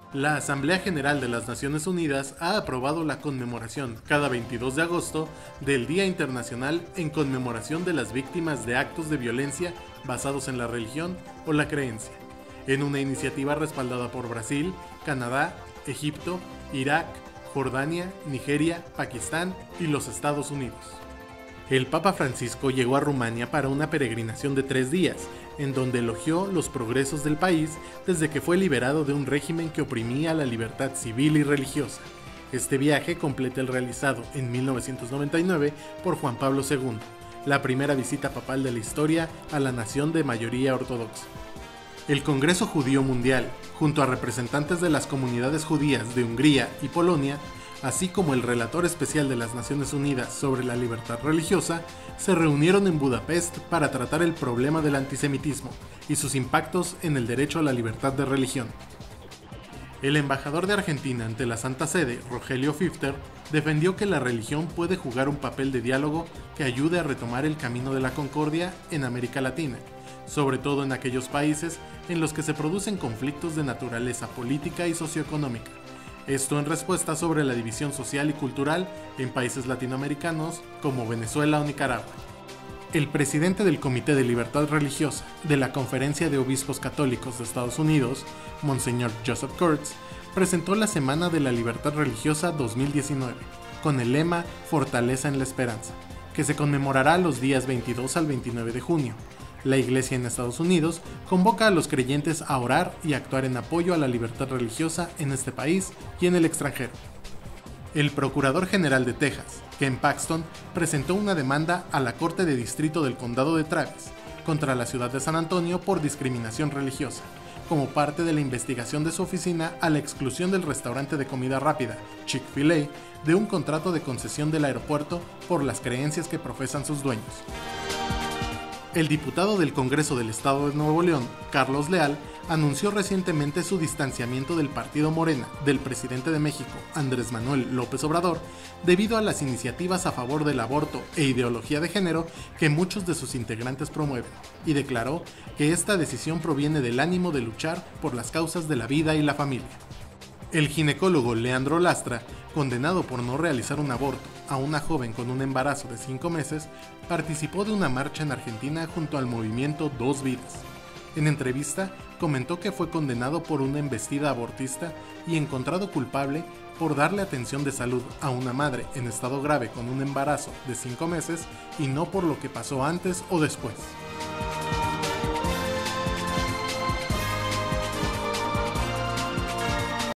La Asamblea General de las Naciones Unidas ha aprobado la conmemoración, cada 22 de agosto, del Día Internacional en conmemoración de las víctimas de actos de violencia basados en la religión o la creencia, en una iniciativa respaldada por Brasil, Canadá, Egipto, Irak, Jordania, Nigeria, Pakistán y los Estados Unidos. El Papa Francisco llegó a Rumania para una peregrinación de 3 días, en donde elogió los progresos del país desde que fue liberado de un régimen que oprimía la libertad civil y religiosa. Este viaje completa el realizado en 1999 por Juan Pablo II, la primera visita papal de la historia a la nación de mayoría ortodoxa. El Congreso Judío Mundial, junto a representantes de las comunidades judías de Hungría y Polonia, así como el relator especial de las Naciones Unidas sobre la libertad religiosa, se reunieron en Budapest para tratar el problema del antisemitismo y sus impactos en el derecho a la libertad de religión. El embajador de Argentina ante la Santa Sede, Rogelio Fifter, defendió que la religión puede jugar un papel de diálogo que ayude a retomar el camino de la concordia en América Latina, sobre todo en aquellos países en los que se producen conflictos de naturaleza política y socioeconómica. Esto en respuesta sobre la división social y cultural en países latinoamericanos como Venezuela o Nicaragua. El presidente del Comité de Libertad Religiosa de la Conferencia de Obispos Católicos de Estados Unidos, Monseñor Joseph Kurtz, presentó la Semana de la Libertad Religiosa 2019, con el lema Fortaleza en la Esperanza, que se conmemorará los días 22 al 29 de junio. La Iglesia en Estados Unidos convoca a los creyentes a orar y actuar en apoyo a la libertad religiosa en este país y en el extranjero. El Procurador General de Texas, Ken Paxton, presentó una demanda a la Corte de Distrito del Condado de Travis contra la ciudad de San Antonio por discriminación religiosa, como parte de la investigación de su oficina a la exclusión del restaurante de comida rápida, Chick-fil-A, de un contrato de concesión del aeropuerto por las creencias que profesan sus dueños. El diputado del Congreso del Estado de Nuevo León, Carlos Leal, anunció recientemente su distanciamiento del partido Morena del presidente de México, Andrés Manuel López Obrador, debido a las iniciativas a favor del aborto e ideología de género que muchos de sus integrantes promueven, y declaró que esta decisión proviene del ánimo de luchar por las causas de la vida y la familia. El ginecólogo Leandro Lastra, condenado por no realizar un aborto a una joven con un embarazo de 5 meses, participó de una marcha en Argentina junto al movimiento Dos Vidas. En entrevista, comentó que fue condenado por una embestida abortista y encontrado culpable por darle atención de salud a una madre en estado grave con un embarazo de 5 meses y no por lo que pasó antes o después.